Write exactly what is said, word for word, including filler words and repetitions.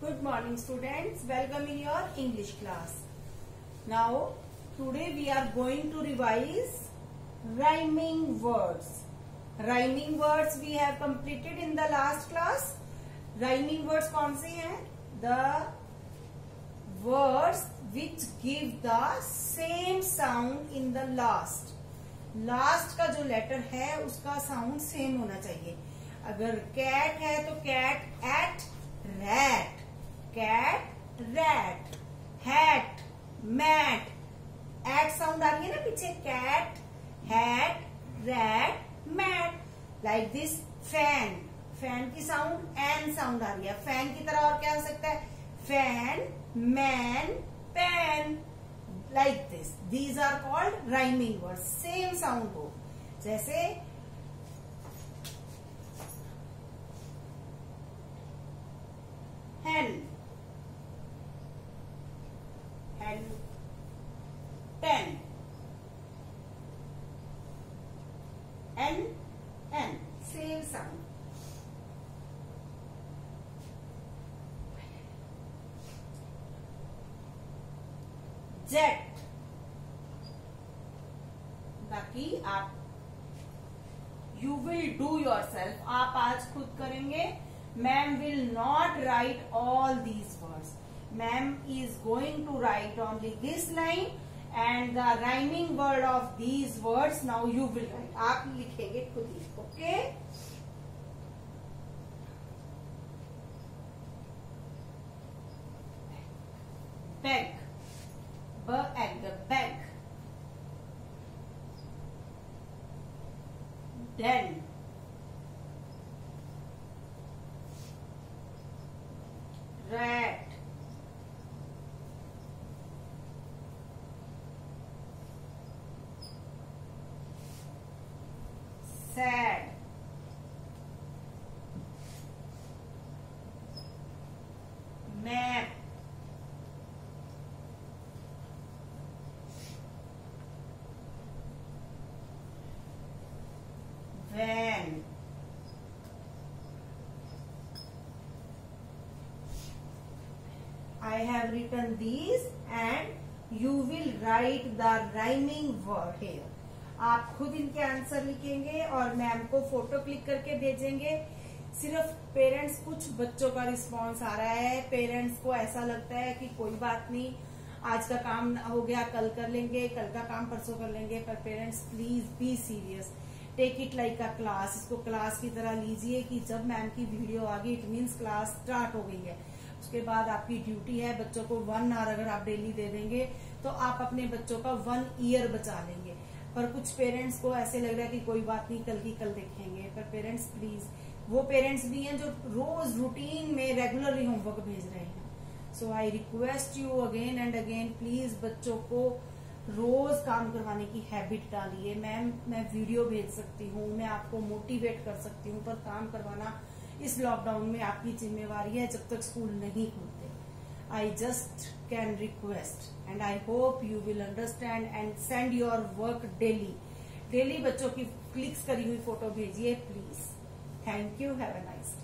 Good morning students, welcome in your English class. Now today we are going to revise rhyming words. Rhyming words we have completed in the last class. Rhyming words कौन से हैं? The words which give the same sound in the last. Last का जो letter है उसका sound same होना चाहिए. अगर cat है तो cat, at, rat, cat, rat, hat, mat, at sound आ रही है ना पीछे, cat, hat, rat, mat. Like this fan, fan की sound an sound आ रही है. fan की तरह और क्या हो सकता है? fan, man, pen. Like this. These are called rhyming words. Same sound हो. जैसे hen, hen, pen, n, n, same sound. Jet, बाकी आप you will do yourself, आप आज खुद करेंगे. Ma'am will not write all these words. Ma'am is going to write only this line and the rhyming word of these words now you will write. आप लिखेंगे खुद ही, okay? Beg, b-egg, beg. Den, rat, sad, map, van, I have written these and you will write the rhyming word here. आप खुद इनके answer लिखेंगे और ma'am को photo click करके भेजेंगे. सिर्फ पेरेंट्स, कुछ बच्चों का रिस्पांस आ रहा है, पेरेंट्स को ऐसा लगता है कि कोई बात नहीं, आज का काम हो गया कल कर लेंगे, कल का काम परसों कर लेंगे. पर parents please be serious, take it like a class. इसको क्लास की तरह लीजिए कि जब मैम की वीडियो आ गई इट मीन्स क्लास स्टार्ट हो गई है. उसके बाद आपकी ड्यूटी है, बच्चों को वन आवर अगर आप डेली दे देंगे तो आप अपने बच्चों का वन ईयर बचा लेंगे. पर कुछ पेरेंट्स को ऐसे लग रहा है कि कोई बात नहीं, कल की कल देखेंगे. पर पेरेंट्स प्लीज, वो पेरेंट्स भी हैं जो रोज रूटीन में रेगुलरली होमवर्क भेज रहे हैं. So I request you again and again, please बच्चों को रोज काम करवाने की हैबिट डालिए. मैम मैं वीडियो भेज सकती हूँ, मैं आपको मोटिवेट कर सकती हूँ, पर काम करवाना इस लॉकडाउन में आपकी जिम्मेवारी है जब तक स्कूल नहीं खुलते. I just can request and I hope you will understand and send your work daily. Daily बच्चों की क्लिक्स करी हुई फोटो भेजिए please. Thank you. Have a nice day.